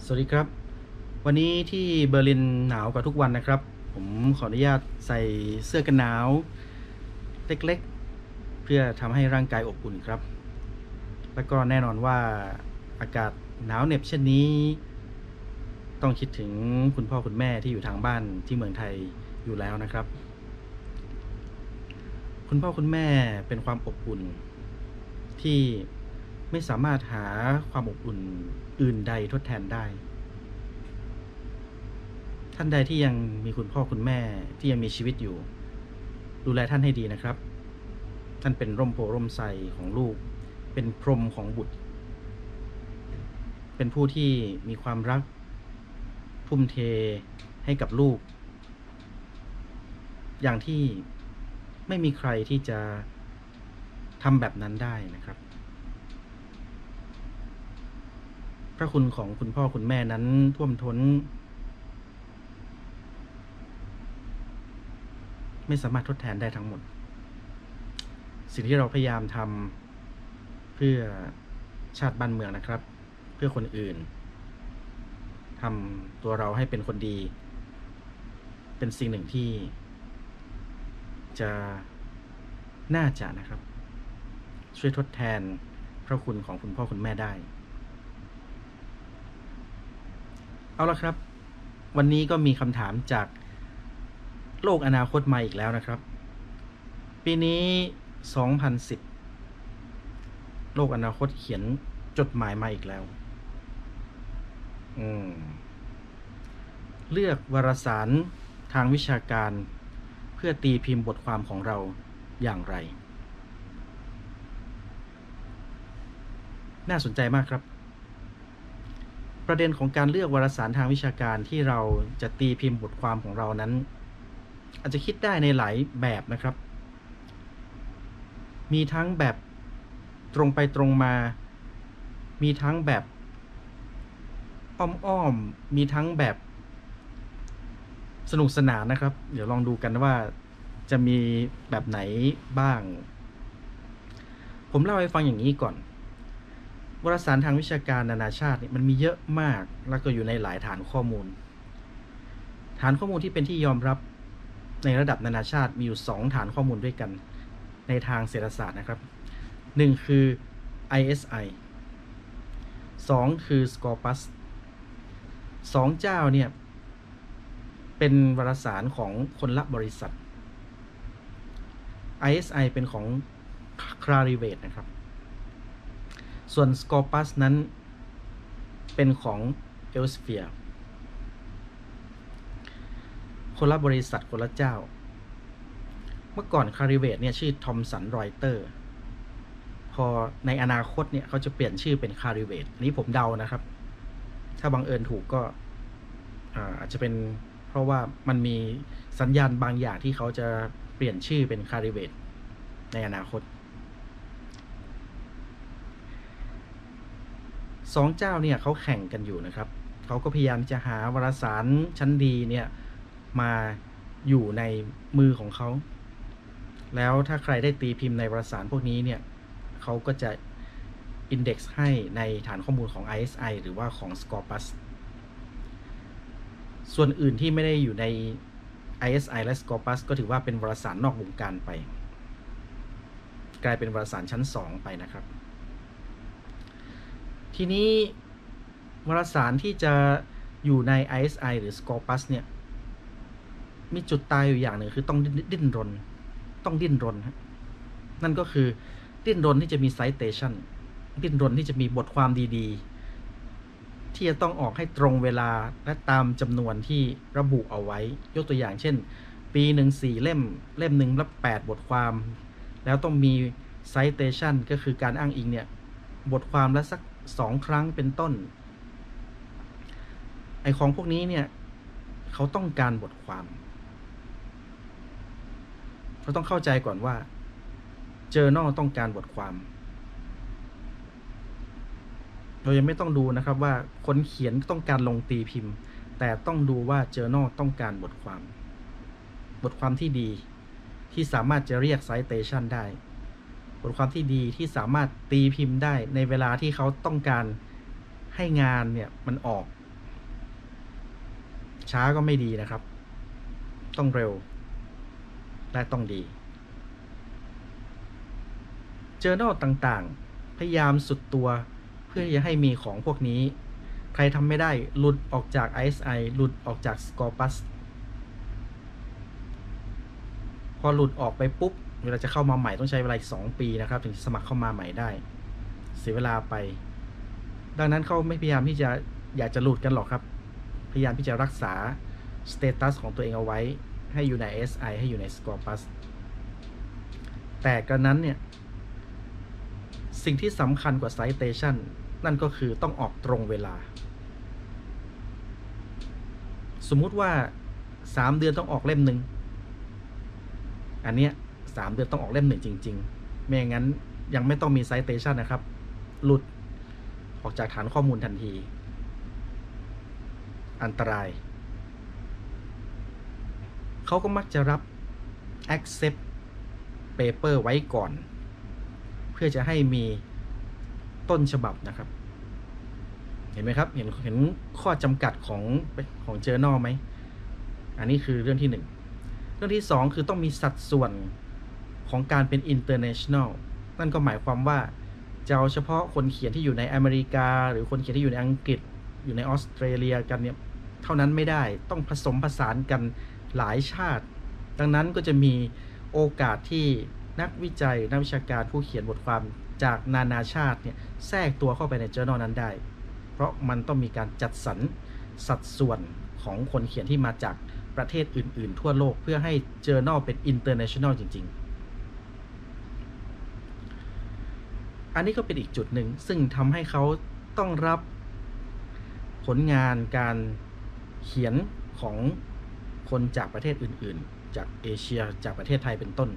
สวัสดีครับวันนี้ที่เบอร์ลินหนาวกว่าทุกวันนะครับผมขออนุญาตใส่เสื้อกันหนาวเล็กๆเพื่อทำให้ร่างกายอบอุ่นครับแล้วก็แน่นอนว่าอากาศหนาวเหน็บเช่นนี้ต้องคิดถึงคุณพ่อคุณแม่ที่อยู่ทางบ้านที่เมืองไทยอยู่แล้วนะครับคุณพ่อคุณแม่เป็นความอบอุ่นที่ไม่สามารถหาความอบอุ่นอื่นใดทดแทนได้ท่านใดที่ยังมีคุณพ่อคุณแม่ที่ยังมีชีวิตอยู่ดูแลท่านให้ดีนะครับท่านเป็นร่มโพร่มไทรของลูกเป็นพรหมของบุตรเป็นผู้ที่มีความรักทุ่มเทให้กับลูกอย่างที่ไม่มีใครที่จะทำแบบนั้นได้นะครับพระคุณของคุณพ่อคุณแม่นั้นท่วมท้นไม่สามารถทดแทนได้ทั้งหมดสิ่งที่เราพยายามทำเพื่อชาติบ้านเมืองนะครับเพื่อคนอื่นทำตัวเราให้เป็นคนดีเป็นสิ่งหนึ่งที่จะน่าจะนะครับช่วยทดแทนพระคุณของคุณพ่อคุณแม่ได้เอาละครับวันนี้ก็มีคำถามจากโลกอนาคตมาอีกแล้วนะครับปีนี้2010โลกอนาคตเขียนจดหมายมาอีกแล้วเลือกวารสารทางวิชาการเพื่อตีพิมพ์บทความของเราอย่างไรน่าสนใจมากครับประเด็นของการเลือกวารสารทางวิชาการที่เราจะตีพิมพ์บทความของเรานั้นอาจจะคิดได้ในหลายแบบนะครับมีทั้งแบบตรงไปตรงมามีทั้งแบบอ้อมมีทั้งแบบสนุกสนานนะครับเดี๋ยวลองดูกันว่าจะมีแบบไหนบ้างผมเล่าให้ฟังอย่างนี้ก่อนวารสารทางวิชาการนานาชาติมันมีเยอะมากแล้วก็อยู่ในหลายฐานข้อมูลที่เป็นที่ยอมรับในระดับนานาชาติมีอยู่2ฐานข้อมูลด้วยกันในทางเศรษฐศาสตร์นะครับ1คือ ISI 2คือ Scopus 2เจ้าเนี่ยเป็นวารสารของคนละบริษัท ISI เป็นของ Clarivate นะครับส่วน Scopus นั้นเป็นของ Elsevier คนละบริษัทคนละเจ้าเมื่อก่อน Clarivate เนี่ยชื่อ Thomson Reuters พอในอนาคตเนี่ยเขาจะเปลี่ยนชื่อเป็น Clarivate นี้ผมเดานะครับถ้าบังเอิญถูกก็อาจจะเป็นเพราะว่ามันมีสัญญาณบางอย่างที่เขาจะเปลี่ยนชื่อเป็น Clarivate ในอนาคต2เจ้าเนี่ยเขาแข่งกันอยู่นะครับเขาก็พยายามจะหาวารสารชั้นดีเนี่ยมาอยู่ในมือของเขาแล้วถ้าใครได้ตีพิมพ์ในวารสารพวกนี้เนี่ยเขาก็จะ index ให้ในฐานข้อมูลของ ISI หรือว่าของ Scopus ส่วนอื่นที่ไม่ได้อยู่ใน ISI และ Scopus ก็ถือว่าเป็นวารสารนอกวงการไปกลายเป็นวารสารชั้น2ไปนะครับทีนี้วารสารที่จะอยู่ใน ISI หรือ Scopus เนี่ยมีจุดตายอยู่อย่างหนึ่งคือต้องดิ้นรนนั่นก็คือดิ้นรนที่จะมี citation ดิ้นรนที่จะมีบทความดีๆที่จะต้องออกให้ตรงเวลาและตามจำนวนที่ระบุเอาไว้ยกตัวอย่างเช่นปีหนึ่ง4เล่มหนึ่งรับ8บทความแล้วต้องมี citation ก็คือการอ้างอิงเนี่ยบทความละสัก2ครั้งเป็นต้นไอของพวกนี้เนี่ยเขาต้องการบทความเราต้องเข้าใจก่อนว่า Journal ต้องการบทความเรายังไม่ต้องดูนะครับว่าคนเขียนต้องการลงตีพิมพ์แต่ต้องดูว่า Journal ต้องการบทความที่ดีที่สามารถจะเรียก citation ได้บทความที่ดีที่สามารถตีพิมพ์ได้ในเวลาที่เขาต้องการให้งานเนี่ยมันออกช้าก็ไม่ดีนะครับต้องเร็วและต้องดี Journal ต่างๆพยายามสุดตัวเพื่อจะให้มีของพวกนี้ใครทำไม่ได้หลุดออกจาก ISI หลุดออกจาก Scopus พอหลุดออกไปปุ๊บเวลาจะเข้ามาใหม่ต้องใช้เวลาอีก2 ปีนะครับถึงสมัครเข้ามาใหม่ได้เสียเวลาไปดังนั้นเขาไม่พยายามที่จะอยากจะหลุดกันหรอกครับพยายามที่จะรักษาสเตตัสของตัวเองเอาไว้ให้อยู่ใน ISI ให้อยู่ใน Scopus แต่กระนั้นเนี่ยสิ่งที่สำคัญกว่า citation นั่นก็คือต้องออกตรงเวลาสมมุติว่า3 เดือนต้องออกเล่มหนึ่งอันเนี้ย3 เดือนต้องออกเล่มหนึ่งจริงๆไม่งั้นยังไม่ต้องมี citation นะครับหลุดออกจากฐานข้อมูลทันทีอันตรายเขาก็มักจะรับ accept paper ไว้ก่อนเพื่อจะให้มีต้นฉบับนะครับเห็นไหมครับเห็นข้อจำกัดของ Journal ไหมอันนี้คือเรื่องที่1เรื่องที่2คือต้องมีสัดส่วนของการเป็น international นั่นก็หมายความว่าจะเอาเฉพาะคนเขียนที่อยู่ในอเมริกาหรือคนเขียนที่อยู่ในอังกฤษอยู่ในออสเตรเลียกันเนี่ยเท่านั้นไม่ได้ต้องผสมผสานกันหลายชาติดังนั้นก็จะมีโอกาสที่นักวิจัยนักวิชาการผู้เขียนบทความจากนานาชาติเนี่ยแทรกตัวเข้าไปใน journal นั้นได้เพราะมันต้องมีการจัดสรรสัดส่วนของคนเขียนที่มาจากประเทศอื่นๆทั่วโลกเพื่อให้ journal เป็น international จริงๆอันนี้ก็เป็นอีกจุดหนึ่งซึ่งทำให้เขาต้องรับผลงานการเขียนของคนจากประเทศอื่นๆจากเอเชียจากประเทศไทยเป็นต้น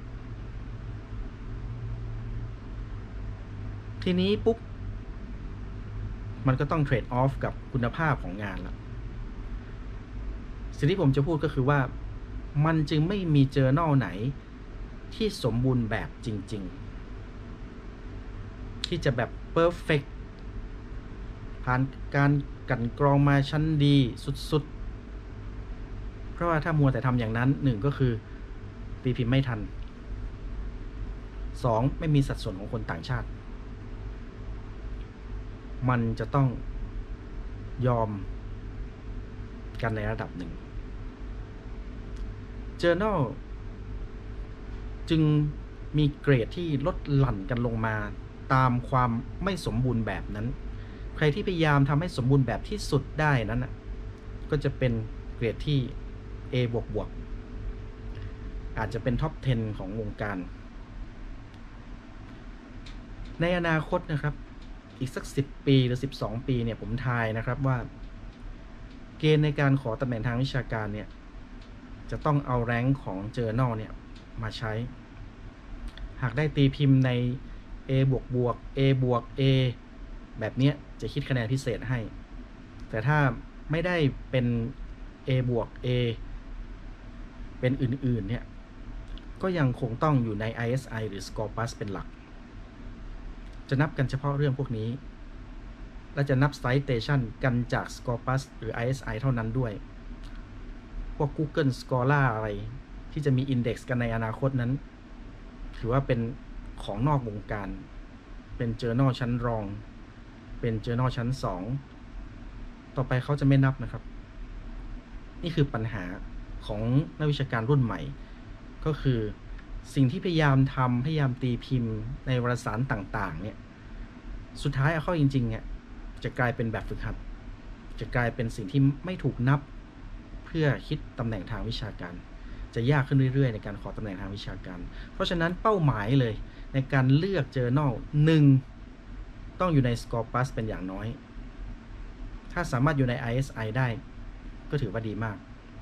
ทีนี้ปุ๊บมันก็ต้องเทรดออฟกับคุณภาพของงานละสิ่งที่ผมจะพูดก็คือว่ามันจึงไม่มี journal ไหนที่สมบูรณ์แบบจริงๆที่จะแบบ perfect ผ่านการกลั่นกรองมาชั้นดีสุดๆเพราะว่าถ้ามัวแต่ทำอย่างนั้น1ก็คือตีพิมพ์ไม่ทัน2ไม่มีสัดส่วนของคนต่างชาติมันจะต้องยอมกันในระดับหนึ่ง Journal จึงมีเกรดที่ลดหลั่นกันลงมาตามความไม่สมบูรณ์แบบนั้นใครที่พยายามทำให้สมบูรณ์แบบที่สุดได้นั้นนะก็จะเป็นเกรดที่ A บวกบวกอาจจะเป็นท็อป 10 ของวงการในอนาคตนะครับอีกสัก10 ปีหรือ12 ปีเนี่ยผมทายนะครับว่าเกณฑ์ในการขอตำแหน่งทางวิชาการเนี่ยจะต้องเอาแรงค์ของ Journal เนี่ยมาใช้หากได้ตีพิมพ์ใน A บวกบวก A บวก A แบบนี้จะคิดคะแนนพิเศษให้แต่ถ้าไม่ได้เป็น A บวก A เป็นอื่นๆเนี่ยก็ยังคงต้องอยู่ใน ISI หรือ Scopus เป็นหลักจะนับกันเฉพาะเรื่องพวกนี้และจะนับ citation กันจาก Scopus หรือ ISI เท่านั้นด้วยพวก Google Scholar อะไรที่จะมี index กันในอนาคตนั้นถือว่าเป็นของนอกวงการเป็น journal ชั้นรองเป็น journal ชั้น2ต่อไปเขาจะไม่นับนะครับนี่คือปัญหาของนักวิชาการรุ่นใหม่ก็คือสิ่งที่พยายามตีพิมพ์ในวารสารต่างๆเนี่ยสุดท้ายเอาเข้าจริงๆเนี่ยจะกลายเป็นแบบฝึกหัดจะกลายเป็นสิ่งที่ไม่ถูกนับเพื่อคิดตำแหน่งทางวิชาการจะยากขึ้นเรื่อยๆในการขอตำแหน่งทางวิชาการเพราะฉะนั้นเป้าหมายเลยในการเลือก journal 1ต้องอยู่ใน Scopus เป็นอย่างน้อยถ้าสามารถอยู่ใน ISI ได้ก็ถือว่าดีมาก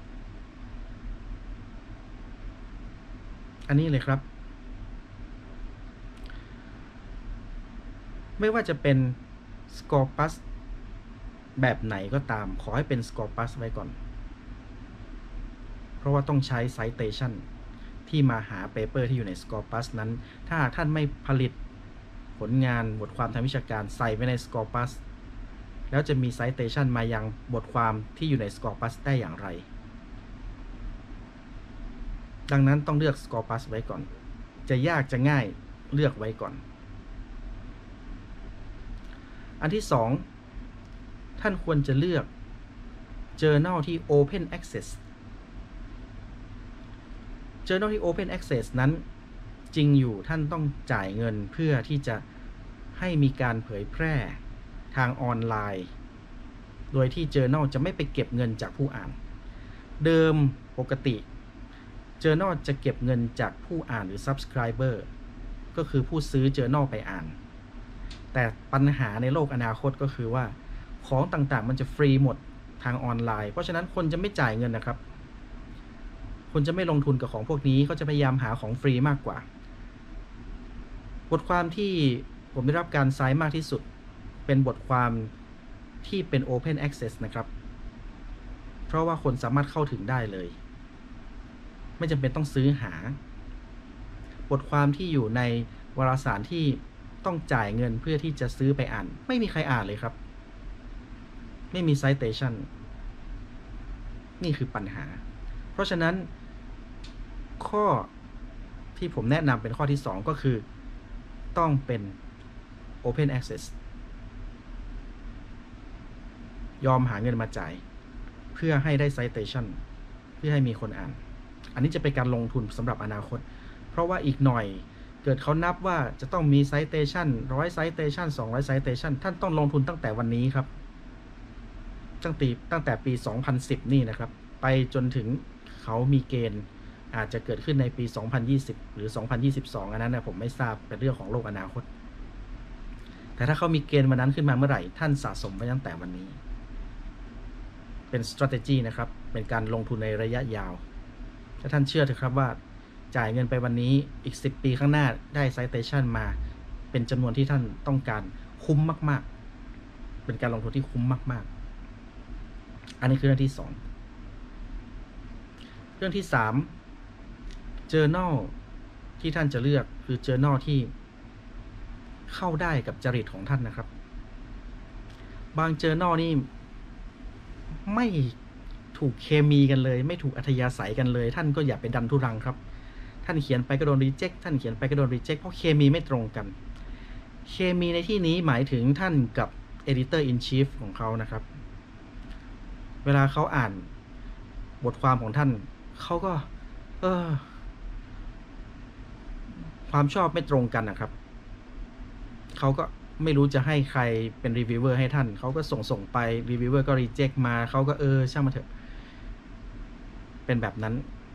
อันนี้เลยครับไม่ว่าจะเป็น Scopus แบบไหนก็ตามขอให้เป็น Scopus ไว้ก่อนเพราะว่าต้องใช้ citation ที่มาหา paper ที่อยู่ใน Scopus นั้นถ้าท่านไม่ผลิตผลงานบทความทางวิชาการใส่ไว้ใน Scopus แล้วจะมี citation มายังบทความที่อยู่ใน Scopus ได้อย่างไรดังนั้นต้องเลือก Scopus ไว้ก่อนจะยากจะง่ายเลือกไว้ก่อนอันที่2ท่านควรจะเลือก Journal ที่ Open Access Journal ที่ Open Access นั้นจริงอยู่ท่านต้องจ่ายเงินเพื่อที่จะให้มีการเผยแพร่ทางออนไลน์โดยที่ Journal จะไม่ไปเก็บเงินจากผู้อ่านเดิมปกติ Journal จะเก็บเงินจากผู้อ่านหรือ Subscriber ก็คือผู้ซื้อ Journal ไปอ่านแต่ปัญหาในโลกอนาคตก็คือว่าของต่างๆมันจะฟรีหมดทางออนไลน์เพราะฉะนั้นคนจะไม่จ่ายเงินนะครับคนจะไม่ลงทุนกับของพวกนี้เขาจะพยายามหาของฟรีมากกว่าบทความที่ผมได้รับการไซส์มากที่สุดเป็นบทความที่เป็น Open Access นะครับเพราะว่าคนสามารถเข้าถึงได้เลยไม่จำเป็นต้องซื้อหาบทความที่อยู่ในวารสารที่ต้องจ่ายเงินเพื่อที่จะซื้อไปอ่านไม่มีใครอ่านเลยครับไม่มี citation นี่คือปัญหาเพราะฉะนั้นข้อที่ผมแนะนำเป็นข้อที่2ก็คือต้องเป็น Open Access ยอมหาเงินมาจ่ายเพื่อให้ได้ citation เพื่อให้มีคนอ่านอันนี้จะเป็นการลงทุนสำหรับอนาคตเพราะว่าอีกหน่อยเกิดเขานับว่าจะต้องมี citation 100 citation 200 citation ท่านต้องลงทุนตั้งแต่วันนี้ครับตั้งแต่ปี 2010 นี่นะครับไปจนถึงเขามีเกณฑ์อาจจะเกิดขึ้นในปี 2020 หรือ 2022 อันนั้นนะผมไม่ทราบเป็นเรื่องของโลกอนาคตแต่ถ้าเขามีเกณฑ์วันนั้นขึ้นมาเมื่อไหร่ท่านสะสมไว้ตั้งแต่วันนี้เป็น strategy นะครับเป็นการลงทุนในระยะยาวถ้าท่านเชื่อเถอะครับว่าจ่ายเงินไปวันนี้อีก10 ปีข้างหน้าได้ citation มาเป็นจำนวนที่ท่านต้องการคุ้มมากๆเป็นการลงทุนที่คุ้มมากๆอันนี้คือเรื่องที่2เรื่องที่3 journal ที่ท่านจะเลือกคือ journal ที่เข้าได้กับจริตของท่านนะครับบาง journal นี่ไม่ถูกเคมีกันเลยไม่ถูกอัธยาศัยกันเลยท่านก็อย่าไปดันทุรังครับท่านเขียนไปก็โดนรีเจ็คท่านเขียนไปก็โดนรีเจ็คเพราะเคมีไม่ตรงกันเคมีในที่นี้หมายถึงท่านกับ Editor in Chief ของเขานะครับเวลาเขาอ่านบทความของท่านเขาก็ความชอบไม่ตรงกันนะครับเขาก็ไม่รู้จะให้ใครเป็นรีวิวเวอร์ให้ท่านเขาก็ส่งไปรีวิวเวอร์ก็รีเจ็คมาเขาก็ช่างมาเถอะเป็นแบบนั้น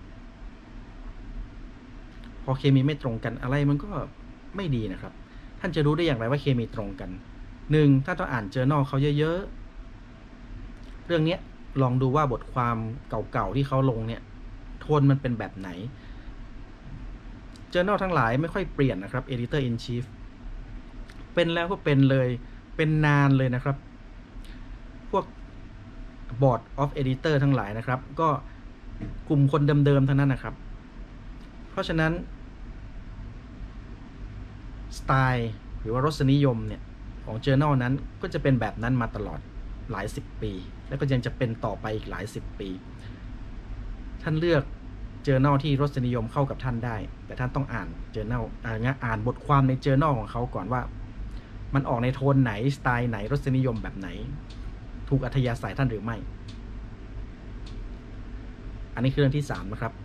พอเคมีไม่ตรงกันอะไรมันก็ไม่ดีนะครับท่านจะรู้ได้อย่างไรว่าเคมีตรงกัน1ถ้าต้องอ่าน journal เขาเยอะๆเรื่องนี้ลองดูว่าบทความเก่าๆที่เขาลงเนี่ยโทนมันเป็นแบบไหน journal ทั้งหลายไม่ค่อยเปลี่ยนนะครับ editor in chief เป็นแล้วก็เป็นเลยเป็นนานเลยนะครับพวก board of editor ทั้งหลายนะครับก็กลุ่มคนเดิมๆทั้งนั้นนะครับเพราะฉะนั้นสไตล์หรือว่ารสนิยมเนี่ยของ journal นั้นก็จะเป็นแบบนั้นมาตลอดหลาย10 ปีและก็ยังจะเป็นต่อไปอีกหลาย10 ปีท่านเลือก journal ที่รสนิยมเข้ากับท่านได้แต่ท่านต้องอ่าน journal อ่านบทความใน journal ของเขาก่อนว่ามันออกในโทนไหนสไตล์ไหนรสนิยมแบบไหนถูกอัธยาศัยท่านหรือไม่อันนี้คือเรื่องที่3นะครับ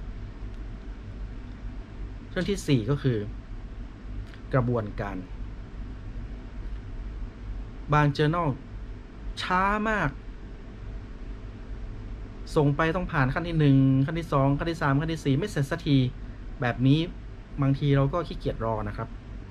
เรื่องที่4ก็คือกระบวนการบาง journal ช้ามากส่งไปต้องผ่านขั้นที่1ขั้นที่2ขั้นที่3ขั้นที่4ไม่เสร็จสักทีแบบนี้บางทีเราก็ขี้เกียจรอนะครับ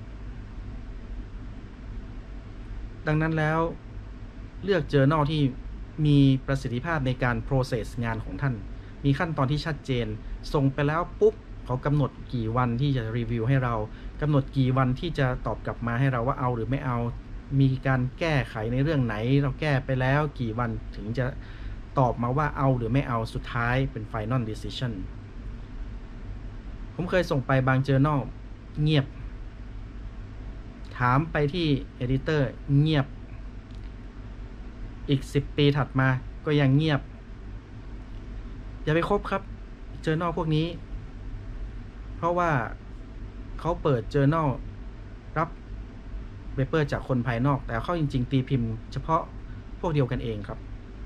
ดังนั้นแล้วเลือก journal ที่มีประสิทธิภาพในการ process งานของท่านมีขั้นตอนที่ชัดเจนส่งไปแล้วปุ๊บเขากำหนดกี่วันที่จะรีวิวให้เรากำหนดกี่วันที่จะตอบกลับมาให้เราว่าเอาหรือไม่เอามีการแก้ไขในเรื่องไหนเราแก้ไปแล้วกี่วันถึงจะตอบมาว่าเอาหรือไม่เอาสุดท้ายเป็น final decision ผมเคยส่งไปบาง journal เงียบถามไปที่ editor เงียบอีก10 ปีถัดมาก็ยังเงียบอย่าไปคบครับ journal พวกนี้เพราะว่าเขาเปิด journal รับเปเปอร์จากคนภายนอกแต่เข้าจริงๆตีพิมพ์เฉพาะพวกเดียวกันเองครับ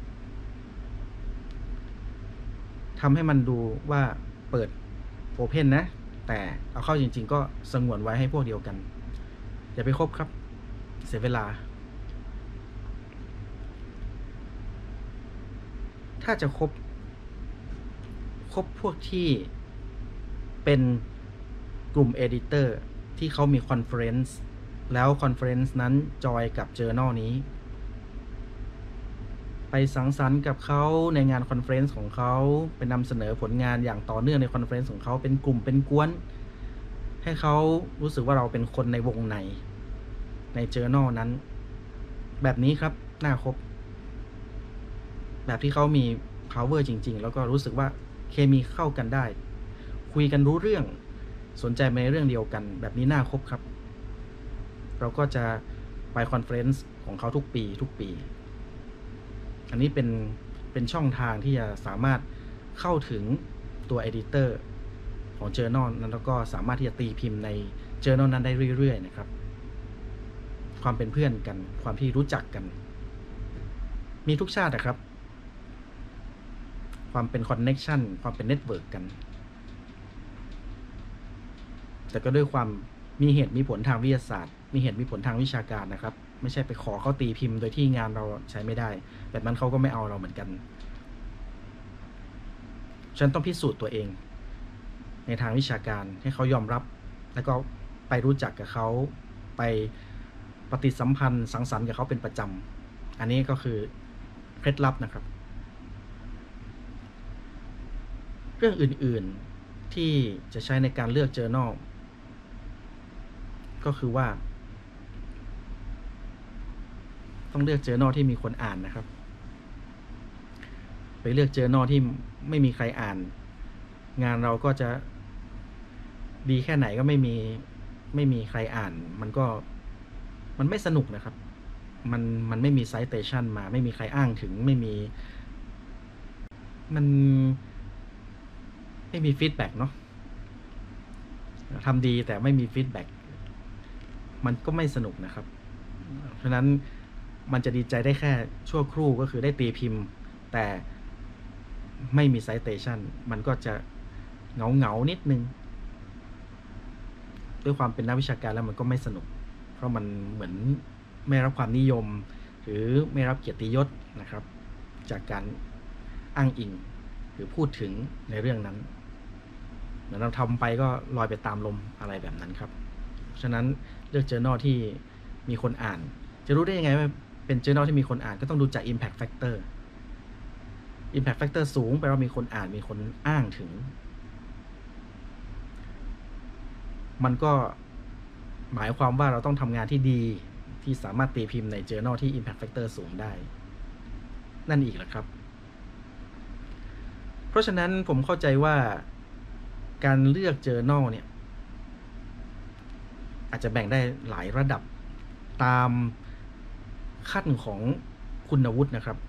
ทำให้มันดูว่าเปิด Open นะแต่เอาเข้าจริงๆก็สงวนไว้ให้พวกเดียวกันอย่าไปคบครับเสียเวลาถ้าจะคบพวกที่เป็นกลุ่ม Editor ที่เขามีคอนเฟอเรนซ์แล้วคอนเฟอเรนซ์นั้นจอยกับ Journal นี้ไปสังสรรค์กับเขาในงานคอนเฟอเรนซ์ของเขาไปนำเสนอผลงานอย่างต่อเนื่องในคอนเฟอเรนซ์ของเขาเป็นกลุ่มเป็นกวนให้เขารู้สึกว่าเราเป็นคนในวงใน Journal นั้นแบบนี้ครับน่าคบแบบที่เขามี power จริงๆแล้วก็รู้สึกว่าเคมีเข้ากันได้คุยกันรู้เรื่องสนใจในเรื่องเดียวกันแบบนี้น่าคบครับเราก็จะไปคอนเฟอเรนซ์ของเขาทุกปีอันนี้เป็นช่องทางที่จะสามารถเข้าถึงตัว Editor ของ Journal นั้นแล้วก็สามารถที่จะตีพิมพ์ใน Journal นั้นได้เรื่อยๆนะครับความเป็นเพื่อนกันความที่รู้จักกันมีทุกชาตินะครับความเป็น Connection ความเป็น Network กันแต่ก็ด้วยความมีเหตุมีผลทางวิทยาศาสตร์มีเหตุมีผลทางวิชาการนะครับไม่ใช่ไปขอเขาตีพิมพ์โดยที่งานเราใช้ไม่ได้แบบนั้นเขาก็ไม่เอาเราเหมือนกันฉันต้องพิสูจน์ตัวเองในทางวิชาการให้เขายอมรับแล้วก็ไปรู้จักกับเขาไปปฏิสัมพันธ์สังสรรค์กับเขาเป็นประจำอันนี้ก็คือเคล็ดลับนะครับเรื่องอื่นๆที่จะใช้ในการเลือก journal ก็คือว่าต้องเลือก journal ที่มีคนอ่านนะครับไปเลือก journal ที่ไม่มีใครอ่านงานเราก็จะดีแค่ไหนก็ไม่มีใครอ่านมันไม่สนุกนะครับมันไม่มี citation มาไม่มีใครอ้างถึงไม่มีฟีดแบ็กเนาะทำดีแต่ไม่มีฟีดแบ็กมันก็ไม่สนุกนะครับเพราะนั้นมันจะดีใจได้แค่ชั่วครู่ก็คือได้ตีพิมพ์แต่ไม่มี citation มันก็จะเหงานิดนึงด้วยความเป็นนักวิชาการแล้วมันก็ไม่สนุกเพราะมันเหมือนไม่รับความนิยมหรือไม่รับเกียรติยศนะครับจากการอ้างอิงหรือพูดถึงในเรื่องนั้นเหมือนเราทำไปก็ลอยไปตามลมอะไรแบบนั้นครับฉะนั้นเลือก journal ที่มีคนอ่านจะรู้ได้ยังไงว่าเป็น journal ที่มีคนอ่านก็ต้องดูจาก impact factor impact factor สูงแปลว่ามีคนอ่านมีคนอ้างถึงมันก็หมายความว่าเราต้องทำงานที่ดีที่สามารถตีพิมพ์ใน journal ที่ impact factor สูงได้นั่นอีกแหละครับเพราะฉะนั้นผมเข้าใจว่าการเลือก journal เนี่ยอาจจะแบ่งได้หลายระดับตามขั้นของคุณวุฒินะครับ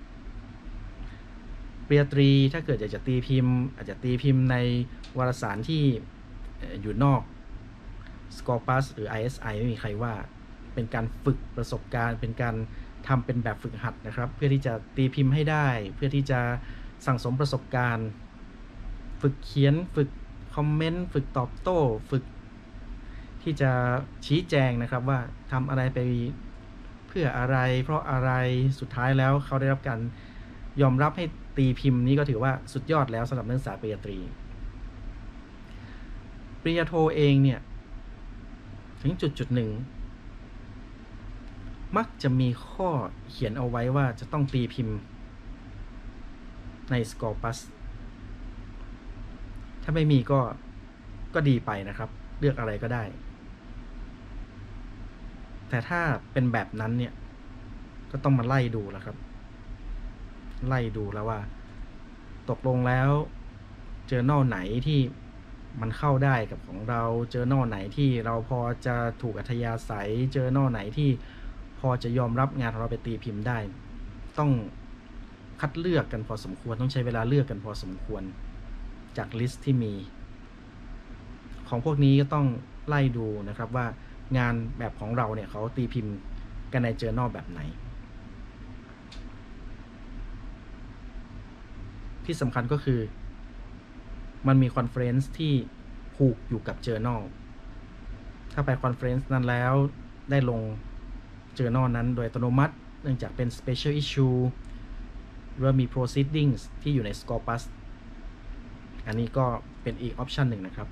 ปริญญาตรีถ้าเกิดอยากจะตีพิมพ์อาจจะตีพิมพ์ในวารสารที่อยู่นอก Scopus หรือ ISI ไม่มีใครว่าเป็นการฝึกประสบการณ์เป็นการทำเป็นแบบฝึกหัดนะครับเพื่อที่จะตีพิมพ์ให้ได้เพื่อที่จะสั่งสมประสบการณ์ฝึกเขียนฝึกคอมเมนต์ฝึกตอบโต้ฝึกที่จะชี้แจงนะครับว่าทำอะไรไปเพื่ออะไรเพราะอะไรสุดท้ายแล้วเขาได้รับการยอมรับให้ตีพิมพ์นี้ก็ถือว่าสุดยอดแล้วสำหรับนักศึกษาปริญญาตรีปริญญาโทเองเนี่ยถึงจุดหนึ่งมักจะมีข้อเขียนเอาไว้ว่าจะต้องตีพิมพ์ใน Scopus ถ้าไม่มีก็ดีไปนะครับเลือกอะไรก็ได้แต่ถ้าเป็นแบบนั้นเนี่ยก็ต้องมาไล่ดูแล้วครับไล่ดูแล้วว่าตกลงแล้ว journal ไหนที่มันเข้าได้กับของเรา journal ไหนที่เราพอจะถูกอัธยาศัย journal ไหนที่พอจะยอมรับงานของเราไปตีพิมพ์ได้ต้องคัดเลือกกันพอสมควรต้องใช้เวลาเลือกกันพอสมควรจากลิสต์ที่มีของพวกนี้ก็ต้องไล่ดูนะครับว่างานแบบของเราเนี่ยเขาตีพิมพ์กันใน journal แบบไหนที่สำคัญก็คือมันมีคอนเฟอเรนซ์ที่ผูกอยู่กับ journal ถ้าไปคอนเฟอเรนซ์นั้นแล้วได้ลง journal นั้นโดยอัตโนมัติเนื่องจากเป็น special issue หรือมี proceedings ที่อยู่ใน Scopus อันนี้ก็เป็นอีกออปชันหนึ่งนะครับ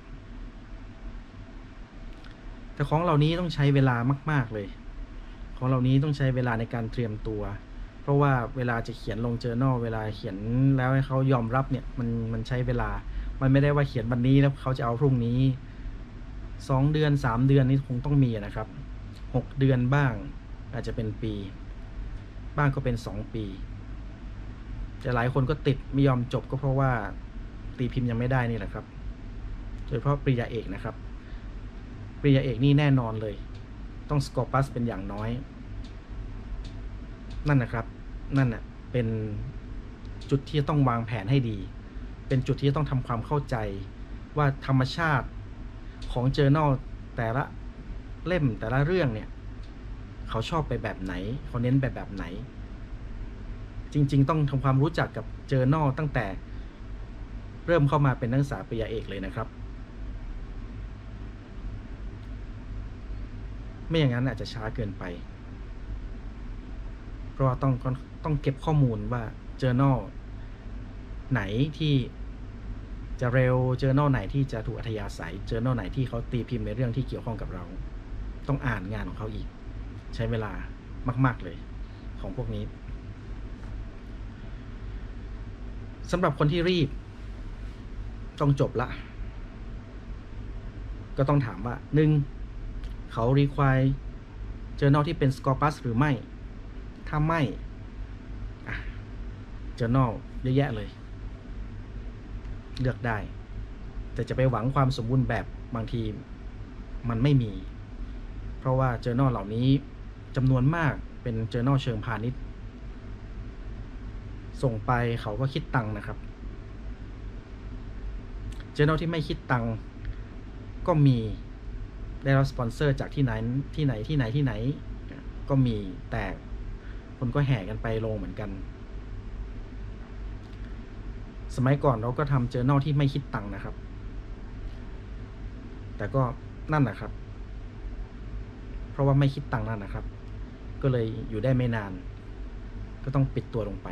แต่ของเหล่านี้ต้องใช้เวลามากๆเลยของเหล่านี้ต้องใช้เวลาในการเตรียมตัวเพราะว่าเวลาจะเขียนลง journal เวลาเขียนแล้วให้เขายอมรับเนี่ยมันใช้เวลามันไม่ได้ว่าเขียนวันนี้แล้วเขาจะเอาพรุ่งนี้2 เดือน3 เดือนนี่คงต้องมีนะครับ6 เดือนบ้างอาจจะเป็นปีบ้างก็เป็น2 ปีแต่หลายคนก็ติดไม่ยอมจบก็เพราะว่าตีพิมพ์ยังไม่ได้นี่แหละครับโดยเฉพาะปริญญาเอกนะครับปริญญาเอกนี่แน่นอนเลยต้อง Scopus เป็นอย่างน้อยนั่นนะครับนั่นน่ะเป็นจุดที่ต้องวางแผนให้ดีเป็นจุดที่ต้องทำความเข้าใจว่าธรรมชาติของ journal แต่ละเล่มแต่ละเรื่องเนี่ยเขาชอบไปแบบไหนเขาเน้นแบบไหนจริงๆต้องทำความรู้จักกับ journal ตั้งแต่เริ่มเข้ามาเป็นนักศึกษาปริญญาเอกเลยนะครับไม่อย่างนั้นอาจจะช้าเกินไปเพราะว่าต้องเก็บข้อมูลว่า journal ไหนที่จะเร็ว journal ไหนที่จะถูกอัธยาศัย journal ไหนที่เขาตีพิมพ์ในเรื่องที่เกี่ยวข้องกับเราต้องอ่านงานของเขาอีกใช้เวลามากๆเลยของพวกนี้สำหรับคนที่รีบต้องจบละก็ต้องถามว่า 1. เขา require journal ที่เป็น Scopus หรือไม่ถ้าไม่journal เยอะแยะเลยเลือกได้แต่จะไปหวังความสมบูรณ์แบบบางทีมันไม่มีเพราะว่า journal เหล่านี้จำนวนมากเป็น journal เชิงพาณิชย์ส่งไปเขาก็คิดตังค์นะครับ journal ที่ไม่คิดตังค์ก็มีได้รับสปอนเซอร์จากที่ไหนก็มีแต่คนก็แห่กันไปลงเหมือนกันสมัยก่อนเราก็ทำ journal ที่ไม่คิดตังค์นะครับแต่ก็นั่นแหละครับเพราะว่าไม่คิดตังค์นั่นนะครับก็เลยอยู่ได้ไม่นานก็ต้องปิดตัวลงไป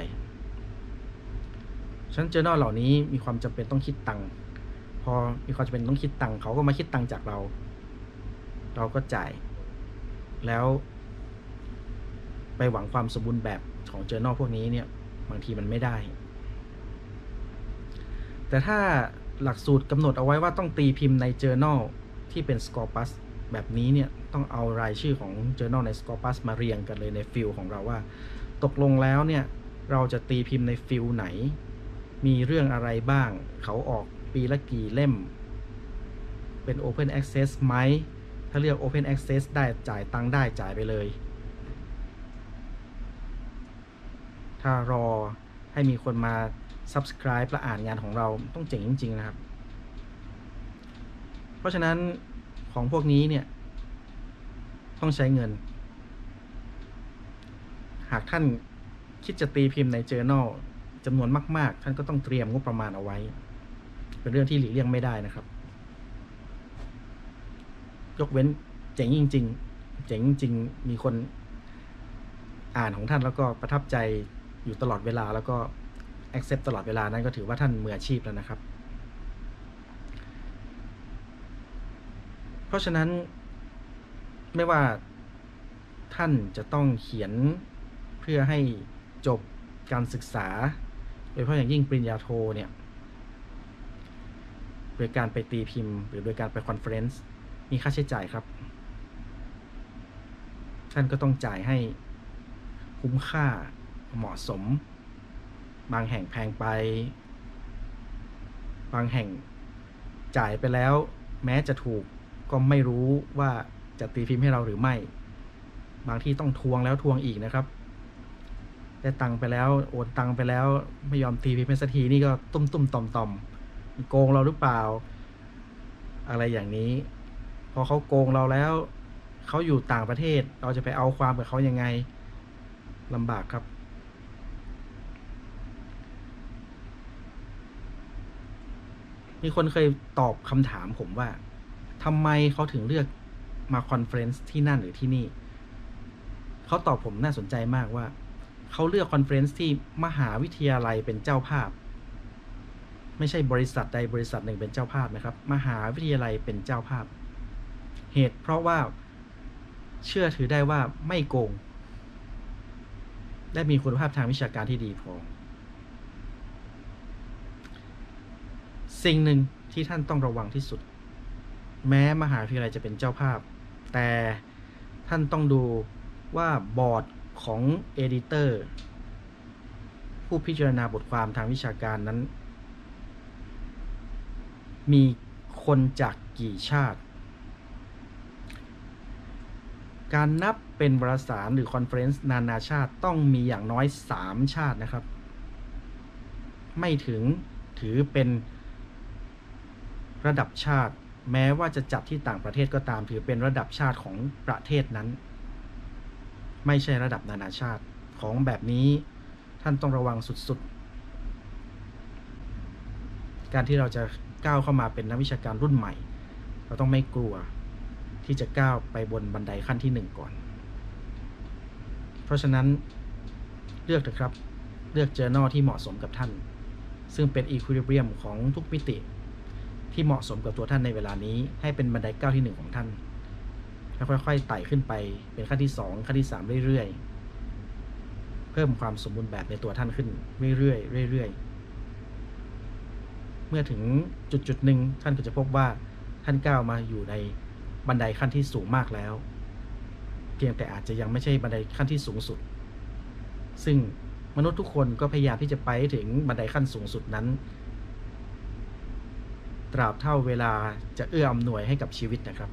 ฉะนั้น journal เหล่านี้มีความจำเป็นต้องคิดตังค์พอมีความจำเป็นต้องคิดตังค์เขาก็มาคิดตังค์จากเราก็จ่ายแล้วไปหวังความสมบูรณ์แบบของ journal พวกนี้เนี่ยบางทีมันไม่ได้แต่ถ้าหลักสูตรกำหนดเอาไว้ว่าต้องตีพิมพ์ใน journal ที่เป็น Scopus แบบนี้เนี่ยต้องเอารายชื่อของ journal ใน Scopus มาเรียงกันเลยในฟิลของเราว่าตกลงแล้วเนี่ยเราจะตีพิมพ์ในฟิลไหนมีเรื่องอะไรบ้างเขาออกปีละกี่เล่มเป็น Open Access ไหมถ้าเลือก Open Access ได้จ่ายตังค์ได้จ่ายไปเลยถ้ารอให้มีคนมา Subscribe และอ่านงานของเราต้องเจ๋งจริงๆนะครับเพราะฉะนั้นของพวกนี้เนี่ยต้องใช้เงินหากท่านคิดจะตีพิมพ์ใน journal จำนวนมากๆท่านก็ต้องเตรียมงบประมาณเอาไว้เป็นเรื่องที่หลีกเลี่ยงไม่ได้นะครับยกเว้นเจ๋งจริงๆเจ๋งจริงมีคนอ่านของท่านแล้วก็ประทับใจอยู่ตลอดเวลาแล้วก็ accept ตลอดเวลานั้นก็ถือว่าท่านมืออาชีพแล้วนะครับเพราะฉะนั้นไม่ว่าท่านจะต้องเขียนเพื่อให้จบการศึกษาโดยเฉพาะอย่างยิ่งปริญญาโทเนี่ยโดยการไปตีพิมพ์หรือโดยการไปคอนเฟอเรนซ์มีค่าใช้จ่ายครับท่านก็ต้องจ่ายให้คุ้มค่าเหมาะสมบางแห่งแพงไปบางแห่งจ่ายไปแล้วแม้จะถูกก็ไม่รู้ว่าจะตีพิมพ์ให้เราหรือไม่บางที่ต้องทวงแล้วทวงอีกนะครับได้ตังค์ไปแล้วโอนตังค์ไปแล้วไม่ยอมตีพีเมสักทีนี่ก็ตุ้มต่อมโกงเราหรือเปล่าอะไรอย่างนี้พอเขาโกงเราแล้วเขาอยู่ต่างประเทศเราจะไปเอาความกับเขายังไงลำบากครับมีคนเคยตอบคำถามผมว่าทำไมเขาถึงเลือกมาคอนเฟอเรนซ์ที่นั่นหรือที่นี่เขาตอบผมน่าสนใจมากว่าเขาเลือกคอนเฟอเรนซ์ที่มหาวิทยาลัยเป็นเจ้าภาพไม่ใช่บริษัทใดบริษัทหนึ่งเป็นเจ้าภาพนะครับมหาวิทยาลัยเป็นเจ้าภาพเหตุเพราะว่าเชื่อถือได้ว่าไม่โกงและมีคุณภาพทางวิชาการที่ดีพอสิ่งหนึ่งที่ท่านต้องระวังที่สุดแม้มหาวิทยาลัยจะเป็นเจ้าภาพแต่ท่านต้องดูว่าบอร์ดของเอดิเตอร์ผู้พิจารณาบทความทางวิชาการนั้นมีคนจากกี่ชาติการนับเป็นวารสารหรือคอนเฟอเรนซ์นานาชาติต้องมีอย่างน้อย3ชาตินะครับไม่ถึงถือเป็นระดับชาติแม้ว่าจะจัดที่ต่างประเทศก็ตามถือเป็นระดับชาติของประเทศนั้นไม่ใช่ระดับนานาชาติของแบบนี้ท่านต้องระวังสุดๆการที่เราจะก้าวเข้ามาเป็นนักวิชาการรุ่นใหม่เราต้องไม่กลัวที่จะก้าวไปบนบันไดขั้นที่1ก่อนเพราะฉะนั้นเลือกเถอะครับเลือก journal ที่เหมาะสมกับท่านซึ่งเป็น equilibrium ของทุกมิติที่เหมาะสมกับตัวท่านในเวลานี้ให้เป็นบันไดก้าวที่1ของท่านแล้วค่อยๆไต่ขึ้นไปเป็นขั้นที่2ขั้นที่3เรื่อยๆเพิ่มความสมบูรณ์แบบในตัวท่านขึ้นเรื่อยๆเมื่อถึงจุดๆหนึ่งท่านก็จะพบว่าท่านก้าวมาอยู่ในบันไดขั้นที่สูงมากแล้วเพียงแต่อาจจะยังไม่ใช่บันไดขั้นที่สูงสุดซึ่งมนุษย์ทุกคนก็พยายามที่จะไปถึงบันไดขั้นสูงสุดนั้นตราบเท่าเวลาจะเอื้ออำนวยให้กับชีวิตนะครับ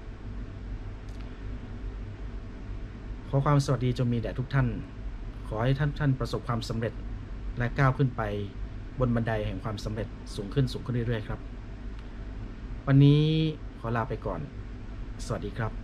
ขอความสวัสดีจงมีแด่ทุกท่านขอให้ท่านประสบความสำเร็จและก้าวขึ้นไปบนบันไดแห่งความสำเร็จสูงขึ้นเรื่อยๆครับวันนี้ขอลาไปก่อนสวัสดีครับ